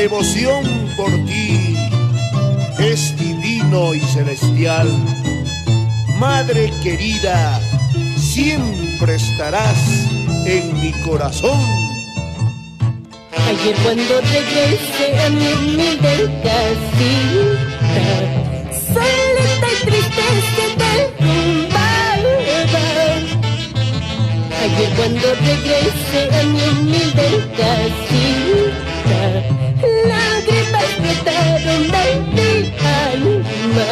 devoción por ti es divino y celestial. Madre querida, siempre estarás en mi corazón. Ayer cuando regresé a mi humilde casita, solita y triste se derrumbaba. Ayer cuando regresé a mi humilde casita, lágrimas brotaron de mi alma.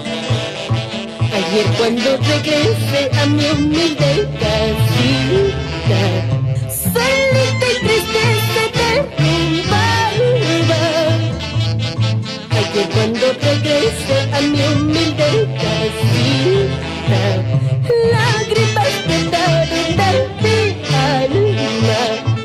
Ayer cuando regresé a mi humilde casita, solita y triste se derrumbaba. Ayer cuando regresé a mi humilde casita, lágrimas brotaron de mi alma.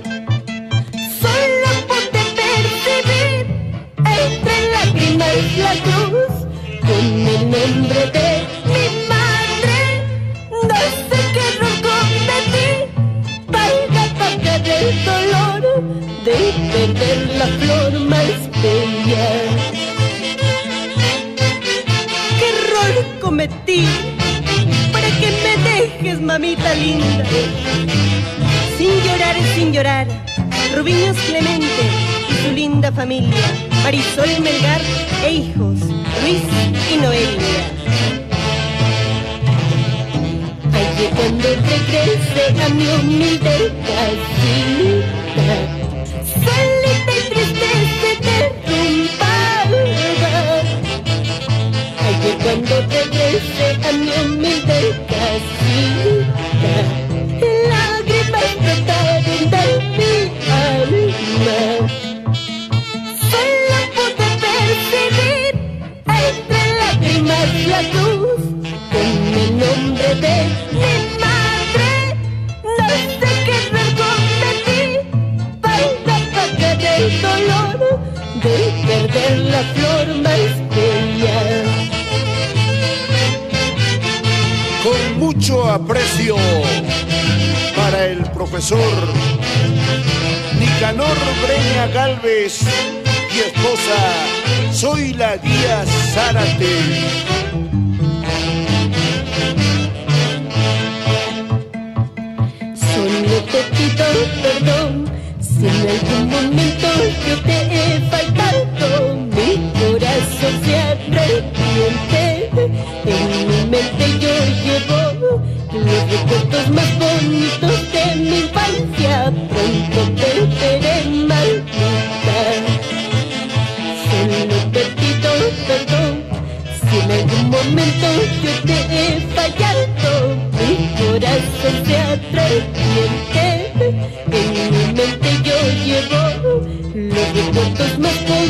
Solo pude percibir entre lágrimas la cruz con el nombre de mi madre. No sé qué error cometí para pagar el dolor de perder la flor más bella. ¿Qué error cometí para que me dejes, mamita linda? Sin llorar, Rubiños Clemente y su linda familia, Marisol Melgar e hijos, Luis y Noelia. Ayer cuando regresé a mi humilde casita, solita y triste se derrumbaba. Ayer cuando regresé a mi humilde casita, lágrimas brotaron de mi alma. Solo pude percibir entre lágrimas la cruz con el nombre de mi madre. No sé qué error cometí para pagar el dolor de perder la flor más bella. Con mucho aprecio para el profesor Nicanor Breña Gálvez y esposa Zoila Díaz Zárate. Solo te pido perdón si en algún momento yo te he faltado. Mi corazón se arrepiente, en mi mente yo llevo los recuerdos más bonitos de mi infancia. Pronto te veré maldita. Solo te pido perdón si en algún momento yo te he fallado. Mi corazón se arrepiente, en mi mente yo llevo los recuerdos más bonitos